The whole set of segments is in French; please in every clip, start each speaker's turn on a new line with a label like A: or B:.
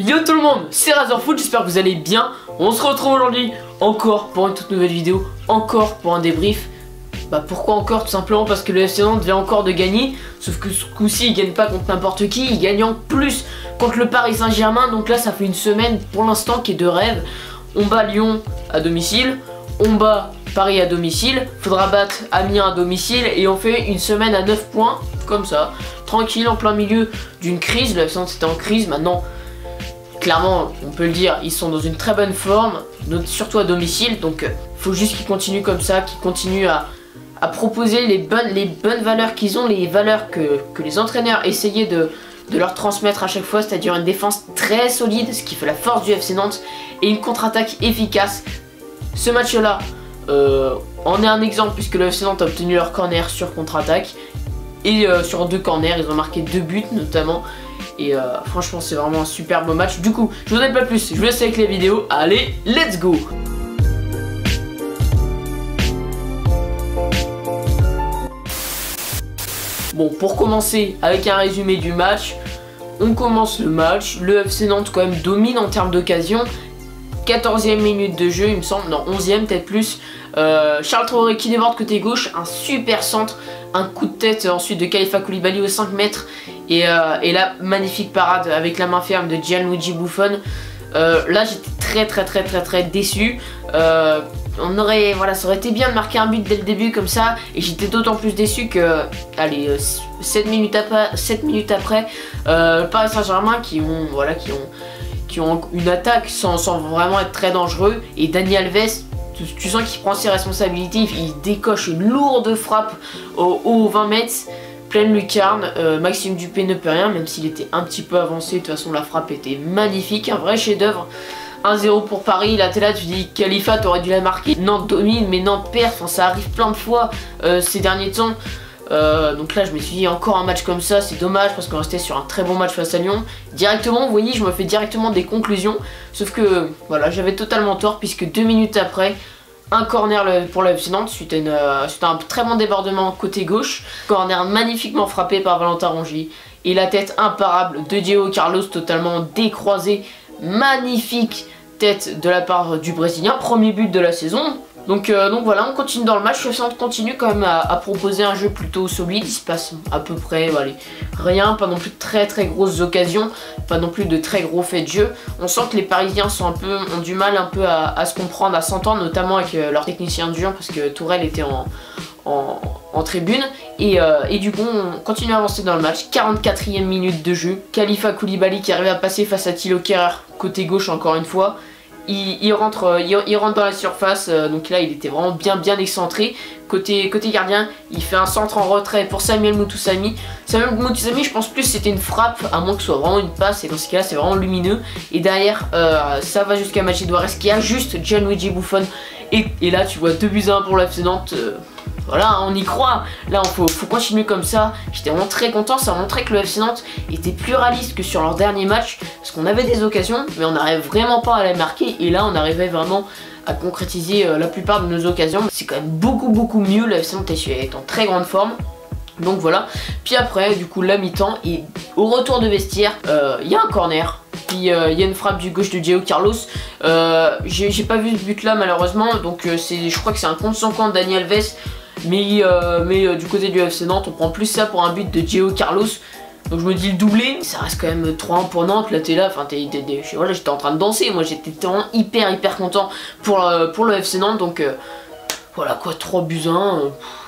A: Yo tout le monde, c'est Razorfoot, j'espère que vous allez bien. On se retrouve aujourd'hui encore pour une toute nouvelle vidéo, encore pour un débrief. Pourquoi encore? Tout simplement parce que le FC Nantes vient encore de gagner. Sauf que ce coup-ci il gagne pas contre n'importe qui, il gagne en plus contre le Paris Saint-Germain. Donc là ça fait une semaine pour l'instant qui est de rêve. On bat Lyon à domicile, on bat Paris à domicile, faudra battre Amiens à domicile et on fait une semaine à 9 points comme ça, tranquille en plein milieu d'une crise. Le FC Nantes était en crise, maintenant clairement on peut le dire, ils sont dans une très bonne forme, surtout à domicile. Donc faut juste qu'ils continuent comme ça, qu'ils continuent à proposer les bonnes valeurs qu'ils ont, les valeurs que les entraîneurs essayaient de leur transmettre à chaque fois, c'est-à-dire une défense très solide, ce qui fait la force du FC Nantes, et une contre-attaque efficace. Ce match-là en est un exemple puisque le FC Nantes a obtenu leur corner sur contre-attaque, et sur 2 corners, ils ont marqué 2 buts notamment. Et franchement c'est vraiment un super beau match. Du coup je vous en dis pas plus, je vous laisse avec les vidéos. Allez, let's go. Bon, pour commencer avec un résumé du match, on commence le match. Le FC Nantes quand même domine en termes d'occasion. 14e minute de jeu il me semble, non 11e peut-être plus. Charles Traoré qui déborde côté gauche, un super centre, un coup de tête ensuite de Khalifa Koulibaly aux 5 mètres et là magnifique parade avec la main ferme de Gianluigi Buffon. Là j'étais très déçu. Voilà, ça aurait été bien de marquer un but dès le début comme ça, et j'étais d'autant plus déçu que, allez, 7 minutes après, le Paris Saint-Germain qui ont une attaque sans vraiment être très dangereux, et Dani Alves, tu sens qu'il prend ses responsabilités, il décoche une lourde frappe au 20 mètres, pleine lucarne. Maxime Dupé ne peut rien, même s'il était un petit peu avancé. De toute façon la frappe était magnifique, un vrai chef d'œuvre. 1-0 pour Paris. Là t'es là, tu dis Khalifa t'aurais dû la marquer. Nantes domine mais Nantes perd, enfin, ça arrive plein de fois ces derniers temps. Donc là je me suis dit encore un match comme ça, c'est dommage parce qu'on restait sur un très bon match face à Lyon. Directement, vous voyez, je me fais directement des conclusions. Sauf que voilà, j'avais totalement tort puisque 2 minutes après, un corner pour le FC Nantes suite à un très bon débordement côté gauche. Corner magnifiquement frappé par Valentin Rongier. Et la tête imparable de Diego Carlos totalement décroisée. Magnifique tête de la part du Brésilien, premier but de la saison. Donc voilà, on continue dans le match. Le FC Nantes continue quand même à proposer un jeu plutôt solide. Il se passe à peu près rien, pas non plus de très grosses occasions, pas non plus de très gros faits de jeu. On sent que les Parisiens ont du mal un peu à se comprendre, à s'entendre, notamment avec leur technicien de jeu, parce que Tourelle était en tribune. Et du coup on continue à avancer dans le match. 44e minute de jeu, Khalifa Koulibaly qui arrive à passer face à Thilo Kehrer côté gauche encore une fois. Il rentre dans la surface, donc là il était vraiment bien excentré. Côté gardien, il fait un centre en retrait pour Samuel Moutoussamy. Samuel Moutoussamy, je pense plus c'était une frappe, à moins que ce soit vraiment une passe, et dans ce cas là c'est vraiment lumineux. Et derrière ça va jusqu'à Magid Douarès qui ajuste Gianluigi Buffon. Et là tu vois 2-1 pour le FC Nantes. Voilà, on y croit. Là, faut continuer comme ça. J'étais vraiment très content. Ça montrait que le FC Nantes était plus réaliste que sur leur dernier match. Parce qu'on avait des occasions, mais on n'arrivait vraiment pas à les marquer. Et là, on arrivait vraiment à concrétiser la plupart de nos occasions. C'est quand même beaucoup mieux. Le FC Nantes est en très grande forme. Donc voilà. Puis après, du coup, la mi-temps. Et au retour de vestiaire, il y a un corner. Puis il y a une frappe du gauche de Diego Carlos. J'ai pas vu ce but là malheureusement. Donc je crois que c'est un contre son camp de Dani Alves. Mais du côté du FC Nantes, on prend plus ça pour un but de Diego Carlos. Donc je me dis le doublé, ça reste quand même 3-1 pour Nantes. Là t'es là, enfin voilà, j'étais en train de danser. Moi j'étais vraiment hyper content pour le FC Nantes. Donc voilà quoi, 3-1.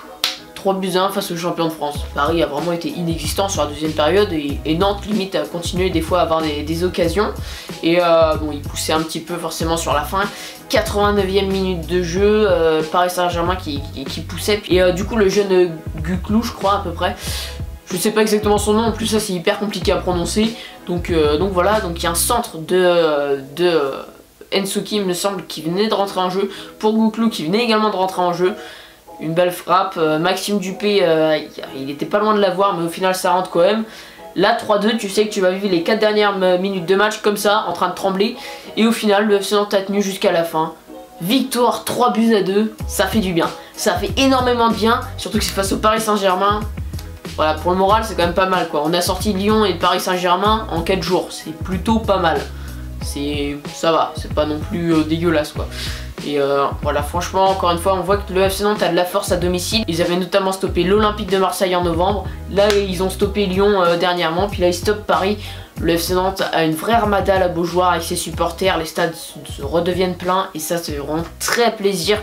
A: 3-1 face au champion de France. Paris a vraiment été inexistant sur la deuxième période, et Nantes limite a continué des fois à avoir des occasions. Et bon, il poussait un petit peu forcément sur la fin. 89e minute de jeu, Paris Saint-Germain qui poussait. Et du coup le jeune Guclou, je crois à peu près. Je sais pas exactement son nom, en plus ça c'est hyper compliqué à prononcer. Donc voilà, donc il y a un centre de Ensuki, il me semble, qui venait de rentrer en jeu. Pour Guclou qui venait également de rentrer en jeu. Une belle frappe, Maxime Dupé, il était pas loin de l'avoir, mais au final ça rentre quand même. Là 3-2, tu sais que tu vas vivre les 4 dernières minutes de match comme ça, en train de trembler. Et au final, le FC Nantes a tenu jusqu'à la fin. Victoire 3-2, ça fait du bien. Ça fait énormément de bien, surtout que c'est face au Paris Saint-Germain. Voilà, pour le moral, c'est quand même pas mal quoi. On a sorti Lyon et Paris Saint-Germain en 4 jours, c'est plutôt pas mal. ça va, c'est pas non plus dégueulasse quoi. Et voilà, franchement, encore une fois, on voit que le FC Nantes a de la force à domicile. Ils avaient notamment stoppé l'Olympique de Marseille en novembre. Là, ils ont stoppé Lyon dernièrement. Puis là, ils stoppent Paris. Le FC Nantes a une vraie armada à la Beaujoire avec ses supporters. Les stades se redeviennent pleins. Et ça, c'est vraiment très plaisir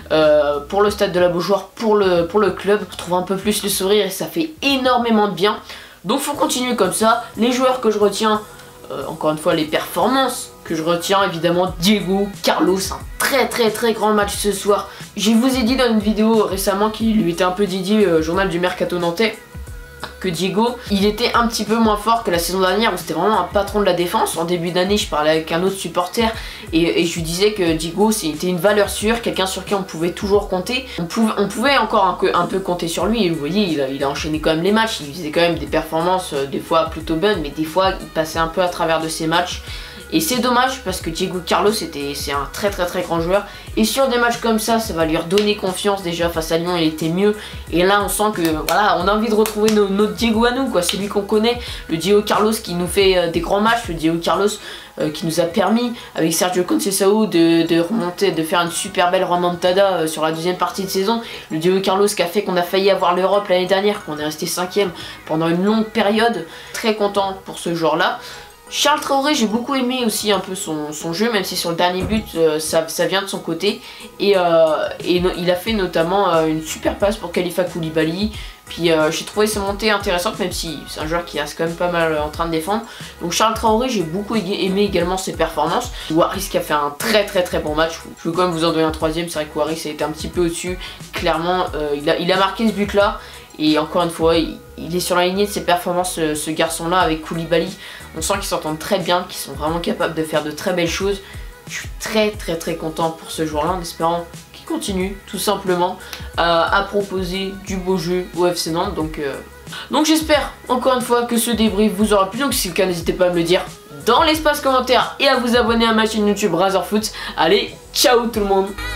A: pour le stade de la Beaujoire, pour le club. On retrouve un peu plus le sourire et ça fait énormément de bien. Donc, faut continuer comme ça. Les joueurs que je retiens, encore une fois, les performances que je retiens, évidemment, Diego Carlos, un très grand match ce soir. Je vous ai dit dans une vidéo récemment qui lui était un peu dédié au journal du Mercato Nantais que Diego, il était un petit peu moins fort que la saison dernière où c'était vraiment un patron de la défense. En début d'année, je parlais avec un autre supporter et je lui disais que Diego c'était une valeur sûre, quelqu'un sur qui on pouvait toujours compter. On pouvait encore un peu compter sur lui et vous voyez, il a enchaîné quand même les matchs, il faisait quand même des performances des fois plutôt bonnes, mais des fois il passait un peu à travers de ses matchs. Et c'est dommage parce que Diego Carlos c'est un très grand joueur. Et sur des matchs comme ça va lui redonner confiance. Déjà face à Lyon il était mieux. Et là on sent que voilà, on a envie de retrouver notre Diego à nous quoi. Celui qu'on connaît, le Diego Carlos qui nous fait des grands matchs. Le Diego Carlos qui nous a permis avec Sergio Conceição de remonter, de faire une super belle remontada sur la deuxième partie de saison. Le Diego Carlos qui a fait qu'on a failli avoir l'Europe l'année dernière, qu'on est resté 5ème pendant une longue période. Très content pour ce joueur là. Charles Traoré, j'ai beaucoup aimé aussi un peu son jeu, même si sur le dernier but ça vient de son côté. Et il a fait notamment une super passe pour Khalifa Koulibaly. Puis j'ai trouvé sa montée intéressante, même si c'est un joueur qui reste quand même pas mal en train de défendre. Donc Charles Traoré, j'ai beaucoup aimé également ses performances. Waris qui a fait un très bon match. Je veux quand même vous en donner un troisième, c'est vrai que Waris a été un petit peu au-dessus. Clairement, il a marqué ce but là. Et encore une fois, il est sur la lignée de ses performances, ce garçon-là, avec Koulibaly. On sent qu'ils s'entendent très bien, qu'ils sont vraiment capables de faire de très belles choses. Je suis très content pour ce joueur-là, en espérant qu'il continue, tout simplement, à proposer du beau jeu au FC Nantes. Donc j'espère, encore une fois, que ce débrief vous aura plu. Donc si c'est le cas, n'hésitez pas à me le dire dans l'espace commentaire et à vous abonner à ma chaîne YouTube Razorfoot. Allez, ciao tout le monde!